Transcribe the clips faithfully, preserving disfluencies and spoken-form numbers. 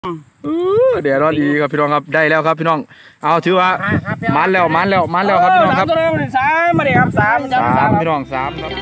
เดี๋ยวรอดีครับพี่น้องครับได้แล้วครับพี่น้องเอาถือว่ามันแล้วมันแล้วมันแล้วครับพี่น้องครับสามมาดิครับสามสามพี่น้องสามครับ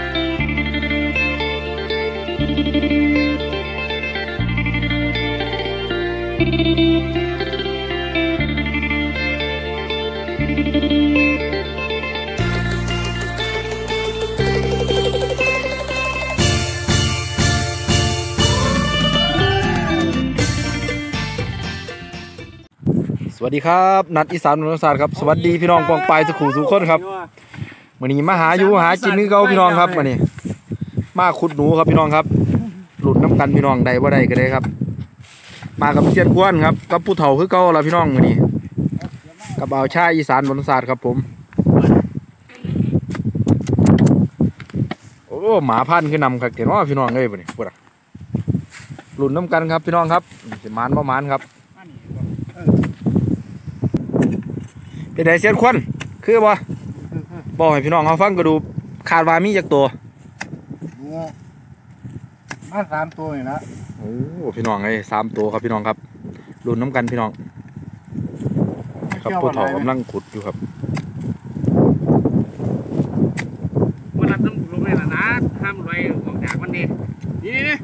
สวัสดีครับนัดอีสานมนุษยศาสตร์ครับสวัสดีพี่น้องกองปลายสุขุสุขคนครับวันนี้มาหาอยู่หากินนี่เขาพี่น้องครับวันนี้มาขุดหนูครับพี่น้องครับหลุดน้ำกันพี่น้องใดว่าใดก็ได้ครับมากับเชียนกวนครับกับผู้เฒ่าคือเก่าละพี่น้องวันนี้กับเอาชาอีสานมนุษยศาสตร์ครับผมโอ้หมาพันธุ์คือนำครับเห็นว่าพี่น้องเลยวันนี้พูดอะหลุดน้ำกันครับพี่น้องครับสิมานประมาณครับเป็นไงเชียนควันคือบ่บอกให้พี่น้องเขาฟังก็ดูขาดวามีจากตัวมาสามตัวนี่นะโอ้พี่น้องไอ้สามตัวครับพี่น้องครับรุ่นน้ำกันพี่น้องครับผู้เฒ่ากำลังขุดอยู่ครับวันนั้นต้องลงเลยนะนะห้ามลอยออกจากวันนี้นี่นี่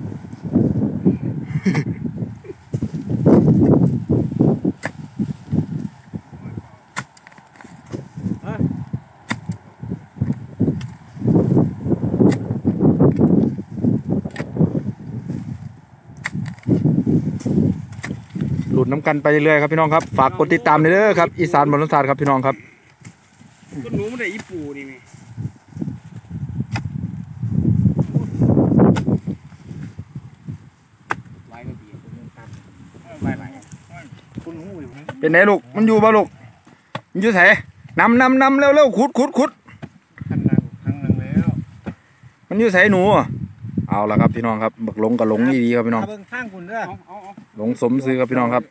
หลุดน้ำกันไปเรื่อยๆครับพี่น้องครับฝากกดติดตามเด้อครับอีสานมนุษยศาสตร์ครับพี่น้องครับก็หนูมันได้อีปูนี่ไงเป็นไงลูกมันอยู่บ่ลูกมันอยู่ไหนนำนำนำเร็วเร็วขุดขุดขุดมันอยู่ไหนหนูเอาละครับพี่น้องครับบักหลงกับหลงดีๆครับพี่น้องหลงสมซื้อครับพี่น้องครับ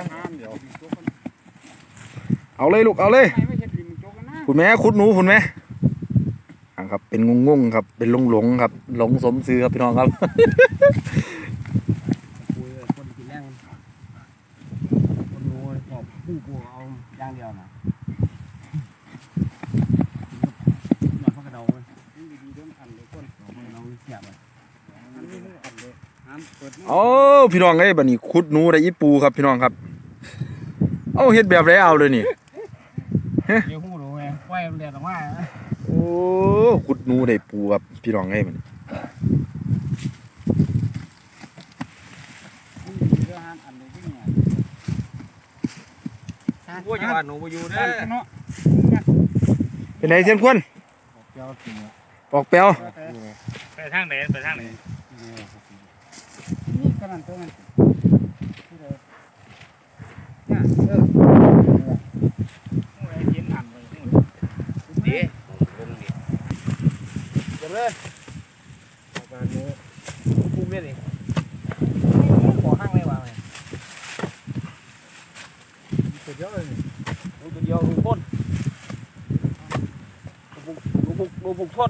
เอาเลยลูกเอาเลยคุณแม่ขุดหนูคุณแม่ครับเป็นงงงครับเป็นหลงหลงครับหลงสมซื้อครับพี่น้องครับย่างเดียวนะโอ้พี่น้องไอ้บัดนี้ขุดหนูได้อีปูครับพี่น้องครับเอาเฮ็ดแบบไรเอาเลยนี่เดี๋ยวหูดูไงไฟมันเดือดออกมาโอ้ขุดหนูได้ปูครับพี่น้องไอ้มันพวกจังหวัดหนูไปอยู่เด้อเป็นไงเซียนควนออกเปียวไปทางไหนไปทางไหนนี่ขนาดตัวมันเนี่ยเออโอ้ยเย็นอันเลยเดี๋ยวลงดิเดี๋ยวเลยออกมาหนูคุ้มเลยดิขอห้างเลยว่ะสุดยอดเลยดูตัวเดียวดูต้นดูบุกดูบุกต้น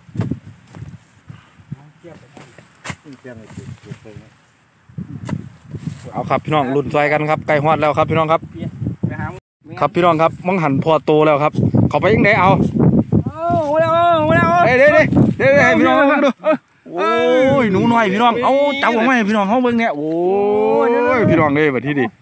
เอาครับพี่น้องรุ่นซอยกันครับไก่ฮอดแล้วครับพี่น้องครับครับพี่น้องครับมังหันพอโตแล้วครับเขาไปยังไงเอาเด้เด้เด้เด้ให้พี่น้องดูโอ้ยหนูน้อยพี่น้องเอาจับออกมาให้พี่น้องเขาเบิ่งเนี่ยโอ้ยพี่น้องเลยแบบที่ดี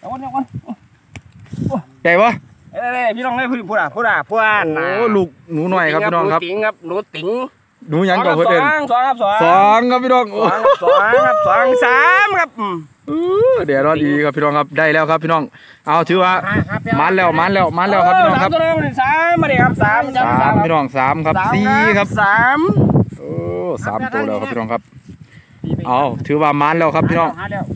ได้ปะเด้พี่น้องเลยพูดอ่ะพูดอ่ะพูดอ่ะโอ้ลูกหนูน้อยครับพี่น้องครับติ๋งครับหนูติ๋งหนูยังก่อนเพื่อนสองครับสองสองครับพี่น้องสองครับสองสามครับเดี๋ยวรอดีครับพี่น้องครับได้แล้วครับพี่น้องเอาถือว่ามันแล้วมันแล้วมันแล้วครับพี่น้องครับสามมาดิครับสามสามพี่น้องสามครับสี่ครับสามโอ้สามตัวแล้วครับพี่น้องครับเอาถือว่ามันแล้วครับพี่น้อง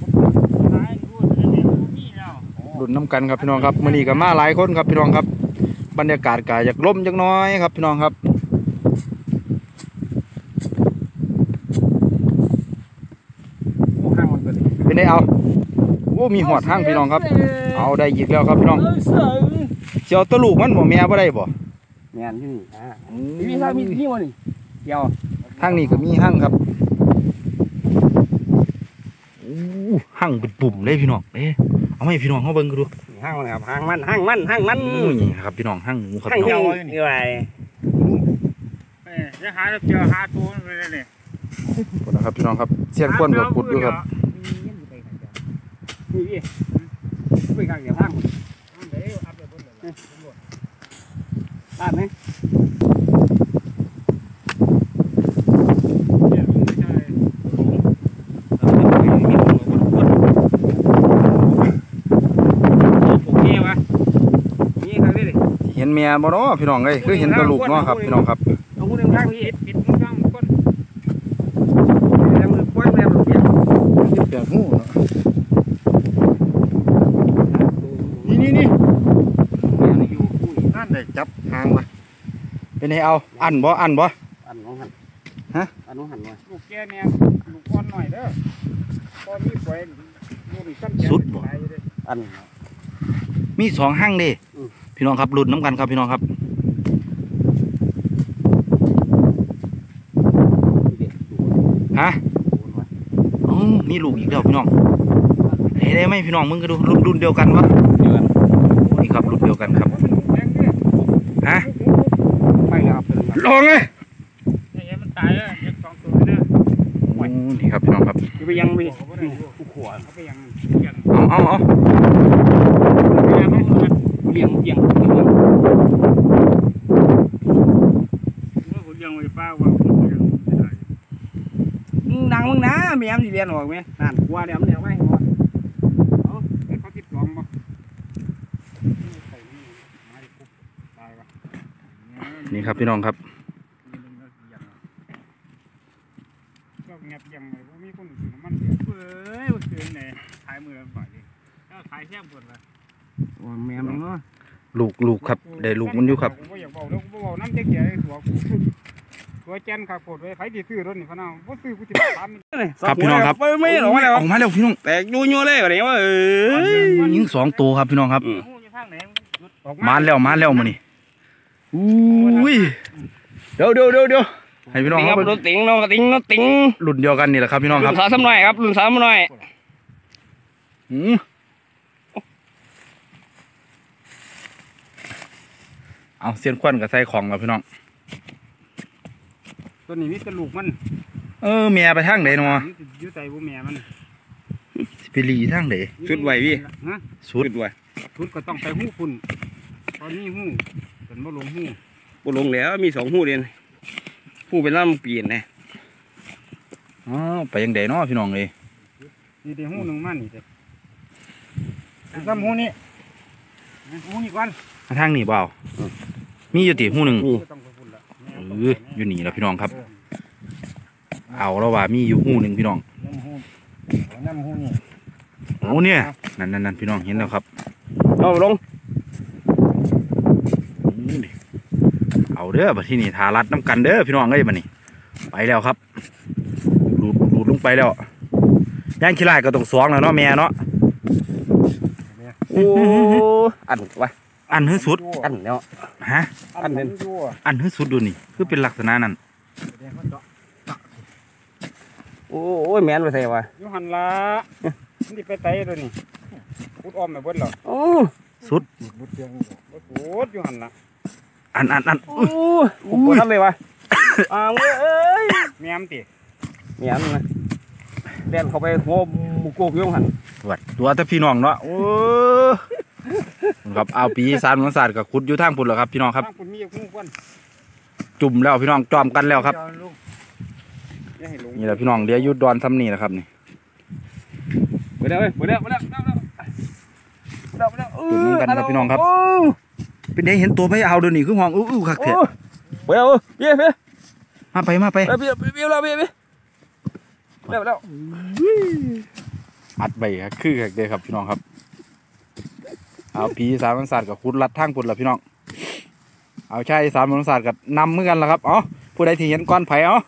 รุ่นน้ำกันครับพี่น้องครับมื้อนี้ก็มาหลายคนครับพี่น้องครับบรรยากาศก็อยากล่มจักน้อยครับพี่น้องครับเป็นไงเอาโอ้มีหอดห้างพี่น้องครับเอาได้อีกแล้วครับพี่น้องเจียวตะลูกมันบ่แม่บ่ได้บ่แม่นที่นี่อ่ามีทางมีนี่วะนี่เจียวห้างนี้ก็มีห้างครับโอ้อู้หั่งเป็นปุ่มเลยพี่น้องเอ๊ะเอาให้พี่น้องเขาเบิ่งกันดูห้างมันครับห้างมันห้างมันห้างมันนี่ครับพี่น้องหั่งหมูครับห้างพี่เดีน้ยอวงนี่ไงจะหาเจอหาตัวไปเลยเนี่ยนะครับพี่น้องครับเสียนควนกับขุดอยู่ครับนี่พี่ไปกลางเดี๋ยวห้างลาดไหมเห็นเมียบ่เนาะพี่น้องเอ้ยคือเห็นกระลูกเนาะครับพี่น้องครับเอาหูหนึ่งข้างพี่ปิดมือข้างก้นแรงมือคว้างแรงมือเปียกเปียกหูเนาะนี่นี่นี่อยู่นั่นเลยจับหางมาเป็นไงเอาอันบ่อันบ่อันน้องหันฮะอันน้องหันมาลูกแกเนี่ยลูกก้อนหน่อยเด้อตอนนี้ฝอยลูกสั้นอันมีสองหั่งเด้พี่น้องครับลุ้นน้ำกันครับพี่น้องครับฮะอ๋อมีลูกอีกแล้วพี่น้องเฮ้ยได้ไหมพี่น้องมึงก็ดูรุ่นรุ่นเดียวกันวะนี่ครับรุ่นเดียวกันครับฮะไปแล้วครับลองเลยเนี่ยมันตายแล้วเด็กสองตัวเนี่ยโอ้นี่ครับพี่น้องครับไปยังไปผู้ขวานเขาไปยังยังเอาเอาเอาเบี่ยงเบี่ยงเมื่อผมยังไม่ป้าว่าผมยังดังมึงนะเมียมสิเรียนออกไหมนั่นกลัวเดี๋ยวมันเดี๋ยวไม่หมดเอาเขาติดลองบ่ตายวะนี่ครับพี่น้องครับก็เงียบยังเลยมีคนถือมันเดือดเฮ้ยมันเกินเลยขายมือฝ่ายดิก็ขายแค่หมดเลยโอ้เมียมเนาะลูกลูกครับได้ลูกมันอยู่ครับผมอยากบอกแล้วผมบอกน้ำเจ๊เก๋ตัวกูตัวแจนขาโคตรไว้ใครที่ซื้อรถนี่พะน้าผมซื้อกูจะตามครับพี่น้องครับไม่ออกมาแล้วออกมาแล้วพี่น้องแตกยูยูเลยแบบนี้ว่าเออยิงสองตัวครับพี่น้องครับมาแล้วมาแล้วมานี่อุ้ยเดี๋ยวเดี๋ยวเดี๋ยวเดี๋ยวให้พี่น้องคครัรับบ รถติ๋งน้องกระติ๋งรถติ๋งรุ่นเดียวกันนี่แหละครับพี่น้องครุ่รับนสาวซ้ำหน่อยครับรุ่นสาวซ้ำหน่อยอืมเอาเสียนควันกับใส่ของกับพี่น้องตัวนี้มีกระลูกมันเออเมียไปทางไหนเนาะอยู่ใจบุแม่มันสิไปรีทางไหนสุดไหวพี่ฮะสุดสุดไหวทุนก็ต้องไปหู้ฝุ่นตอนนี้หู้เป็นบ่ลงหู้บุลงแล้วมีสองหูเรียนหูเป็นล่ำเปลี่ยนนะอ๋อไปยังไดเนาะพี่น้องเลยนี่ได้หู้หนึ่งมันนี่เด็กซ้ำหู้นี่หู้นี่ก่อนมาทางนี้เปล่ามีอยู่ติหูหนึ่งต้องไปฝุ่นละเอออยู่นี่แล้วพี่น้องครับ เอาแล้วว่ามีอยู่หูหนึ่งพี่น้องน้ำหู้น้ำหู้นี่โอ้เนี่ยนั่นนั่นนั่นพี่น้องเห็นแล้วครับเอาลงอืมนี่เอาเด้อบัดที่นี่ทารัดน้ำกันเด้อพี่น้องเอ้ยบัดนี้ไปแล้วครับหลุดหลุดลงไปแล้วย่างขี้ลายก็ต้องสองแล้วเนาะแม่เนาะโอ้อันวะอันให้สุดอันเนาะฮะอันนั้นยั่วอันให้สุดดูนี่คือเป็นลักษณะนั้นโอ้ยแมนไปใส่วะอยู่หันละนี่ไปไตตัวนี้พุดอ้อมไปเบิดหรอโอ้สุดพุดเตียงพุดอยู่หันละอันอันอันโอ้ผมปวดทำเลยวะอ่าเอ้ยแม่มติแมนนะเดินเข้าไปหัวบุกโกกยงหันวัดตัวแต่พี่น้องเนาะโอ้ครับเอาปีสารมันศาสตร์กับขุดอยู่ทางพุ่นแล้วครับพี่น้องครับคุณมีหู้ควันจุ่มแล้วพี่น้องจอมกันแล้วครับนี่แหละพี่น้องเดี๋ยวยุดดอนทำนี่แหละครับนี่ไปแล้วไปแล้วไปแล้วไปแล้วไปแล้วไปแล้วจุ่มกันครับพี่น้องครับเป็นได้เห็นตัวไม่เอาเดี๋ยวนี้คือห้องอู้อู้คักเถอะไปแล้วพี่พี่มาไปมาไปพี่พี่พี่แล้วพี่พี่แล้วแล้วอัดใบครับคือคักเด้อครับพี่น้องครับเอาปีสารมันศาสตร์กับขุดลัดทางพุ่นแล้วพี่น้องเอาใช่สารมันศาสตร์กับนำเหมือนกันแล้วครับอ๋อผู้ใดที่เห็นก้อนไผ่อ๋อ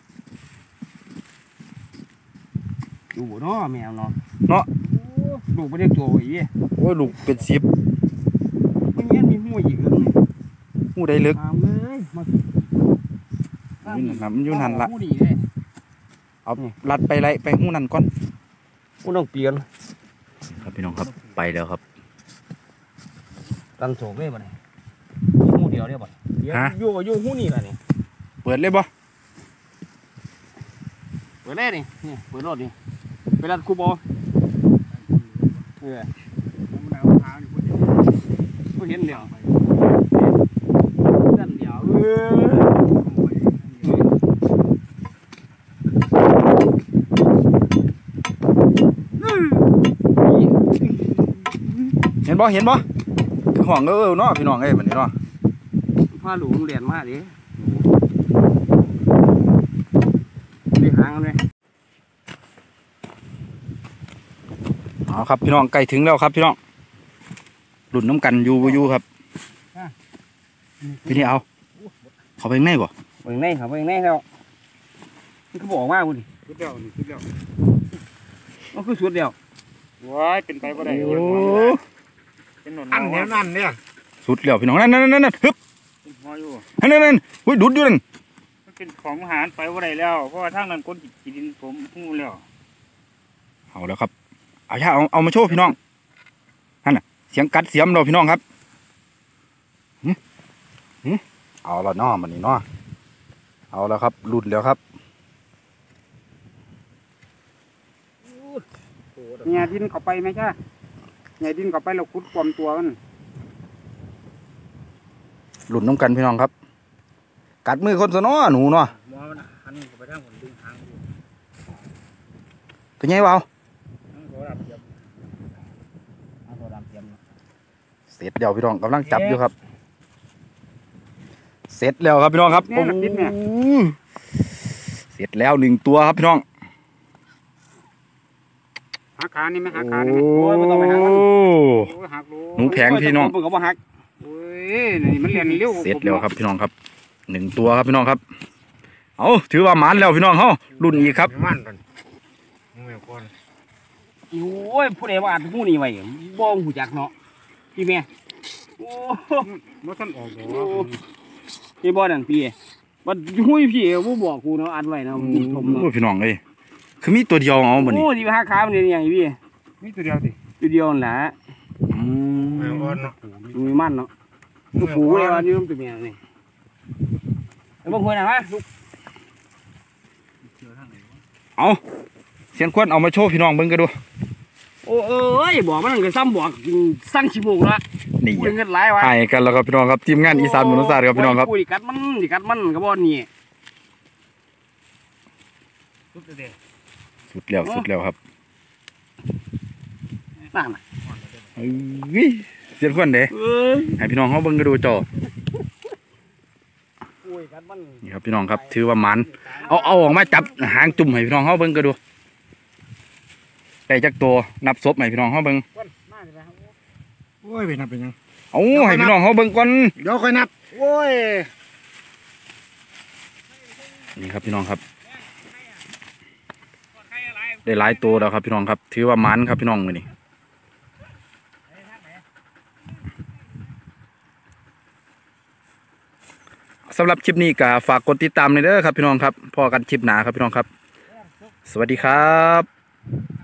ดูเนาะแมวเนาะเนาะดูไม่ได้ตัวอีโอ้ยลูกเป็นสิบมันเงี้ยมีหัวอีกเลยหูได้ลึกตามเลยมาอยู่นั่นนะมันอยู่นั่นละหูดีเลยเอาลัดไปไรไปหูนั่นก่อนกูต้องเปลี่ยนครับพี่น้องครับไปแล้วครับกันโศกเลยบ่เนี่ยหูเดียวเนี่ยบ่เดี๋ยวอยู่กับอยู่หูนี่แหละนี่เปิดเลยบ่เปิดเลยนี่นี่เปิดรถนี่ไปรัดคูบอเออมันเอาเท้าอยู่คนเดียวกูเห็นเดียวนั่นเดียวเออเห็นบ่เห็นบ่คือห้องเออเนาะพี่น้องเอ้ยบัดนี้เนาะผ้าหลูมันเรียนมากดิดีหางกันเลยเอาครับพี่น้องใกล้ถึงแล้วครับพี่น้องหลุดน้ำกันอยู่บ่อยู่ครับพี่นี่เอาเขาไปข้างในบ่เบิ่งในครับเบิ่งในแล้วมันคือบอกมากกูดิสุดเดียวนี่สุดเดียวมันคือสุดเดียวว้ายเป็นไปบ่ได้โอ้เป็นหนอนอันเนี้ยนั่นเนี่ยสุดแล้วพี่น้องนั่นนั่นนั่นนั่นฮึบเป็นหัวอยู่นั่นนั่นนั่นอุ้ยดุดอยู่นั่นมันเป็นของอาหารไปบ่ได้แล้วเพราะว่าทางนั้นคนกินดินผมหูแล้วเอาแล้วครับเอาชาเอาเอามาโชว์พี่น้องนั่นน่ะเสียงกัดเสียมเราพี่น้องครับหึหึเอาละเนาะมันนี่เนาะเอาแล้วครับหลุดแล้วครับเนี่ยดินเข้าไปไหมจ้าเนี่ยดินเข้าไปเราขุดความตัวมันหลุดน้ำกันพี่น้องครับ กัดมือคนซะเนาะหนูเนาะมอมันหันเข้าไปทางคนดึงหางอยู่เป็นไงวะทางโทรศัพท์เสียบเอาตัวดำเตรียมเสร็จแล้วพี่น้องกำลังจับอยู่ครับ เสร็จแล้วครับพี่น้องครับแน่ละพิษเนี่ยโอ้โหเสร็จแล้วหนึ่งตัวครับพี่น้องหาขานี่ไหมหาขานี่ไหมโอ้โอ้ยไม่ต้องไปหามันโอ้โอ้ยหักรู้หนูแผงพี่น้องเบิ่งก็บ่หักโอ้ยนี่มันเรียนเร็วเสร็จแล้วครับพี่น้องครับหนึ่งตัวครับพี่น้องครับเอาถือว่าหมานแล้วพี่น้องเฮารุ่นอีกครับมันกันมึงเอก่อนโอ้ยผู้ใดว่าอัดหูนี่ไว้บ่หูจักเนาะพี่แม่โอ้บ่ทันออกหรอพี่บ่นั่นพี่บ่หูยพี่บ่บอกกูเนาะอัดไว้นะชมเนาะโอ้พี่น้องเอ้ยคือมีตัวเดียวเอาบัดนี้โอ้สิไปหาขามันได้ยังไงพี่นี่ตัวเดียวดิตัวเดียวนั่นล่ะอืเอมก่อนเนาะมีมันเนาะตัวผู้เลยว่านี่มันตัวเมียนี่แล้วบ่ควรน่ะมาเอาเสียนควนเอามาโชว์พี่น้องเบิ่งกันดูโอ้เอ้ยบอกมันก็ซ้ำบอกสั่งชิโมกละนี่กูเงินหลายวะให้กันแล้วครับพี่น้องครับทีมงานอีสานมนุษย์ศาสตร์ครับพี่น้องครับกูดิกัดมันดิกัดมันก็บ่นี่ทุบตัวเดียวสุดแล้วสุดแล้วครับนั่นน่ะเอ้ยเสียนควนเด้เอ้ยให้พี่น้องเขาเบิ่งกันดูจอกูดิกัดมันนี่ครับพี่น้องครับถือว่าหมันเอาเอาออกมาจับหางจุ่มให้พี่น้องเขาเบิ่งกันดูได้จักตัวนับศพให้พี่น้องเขาเบิ่งมาสิครับโอ้ยเป็นนับเป็นยังเอาให้พี่น้องเขาเบิ่งก่อนเดี๋ยวค่อยนับโอ้ยนี่ครับพี่น้องครับได้หลายตัวแล้วครับพี่น้องครับถือว่าหมันครับพี่น้องมื้อนี้สำหรับคลิปนี้ก็ฝากกดติดตามเลยเด้อครับพี่น้องครับพอกันคลิปหน้าครับพี่น้องครับ สวัสดีครับ